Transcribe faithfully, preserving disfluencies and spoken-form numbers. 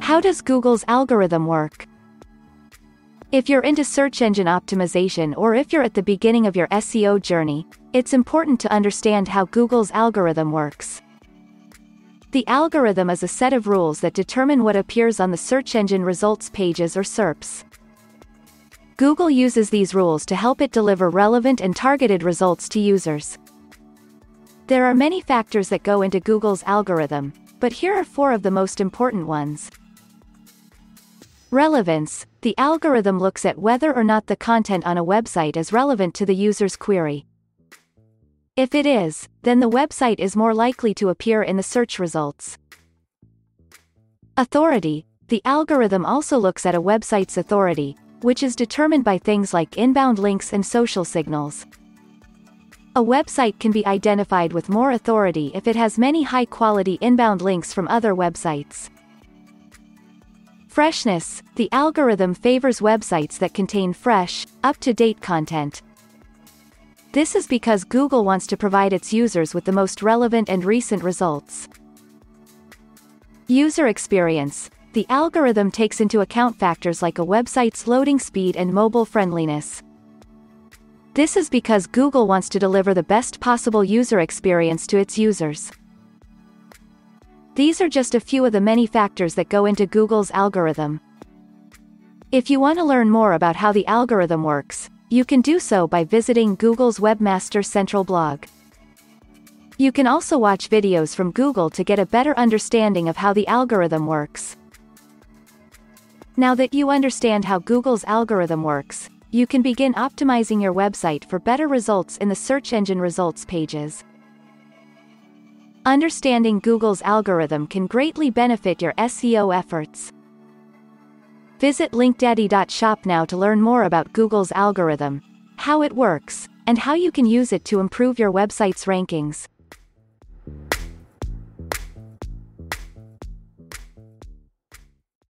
How does Google's algorithm work? If you're into search engine optimization or if you're at the beginning of your S E O journey, it's important to understand how Google's algorithm works. The algorithm is a set of rules that determine what appears on the search engine results pages or S E R Ps. Google uses these rules to help it deliver relevant and targeted results to users. There are many factors that go into Google's algorithm, but here are four of the most important ones. Relevance. The algorithm looks at whether or not the content on a website is relevant to the user's query. If it is, then the website is more likely to appear in the search results. Authority. The algorithm also looks at a website's authority, which is determined by things like inbound links and social signals. A website can be identified with more authority if it has many high-quality inbound links from other websites. Freshness. The algorithm favors websites that contain fresh, up-to-date content. This is because Google wants to provide its users with the most relevant and recent results. User experience. The algorithm takes into account factors like a website's loading speed and mobile friendliness. This is because Google wants to deliver the best possible user experience to its users. These are just a few of the many factors that go into Google's algorithm. If you want to learn more about how the algorithm works, you can do so by visiting Google's Webmaster Central blog. You can also watch videos from Google to get a better understanding of how the algorithm works. Now that you understand how Google's algorithm works, you can begin optimizing your website for better results in the search engine results pages. Understanding Google's algorithm can greatly benefit your S E O efforts. Visit linkdaddy dot shop now to learn more about Google's algorithm, how it works, and how you can use it to improve your website's rankings.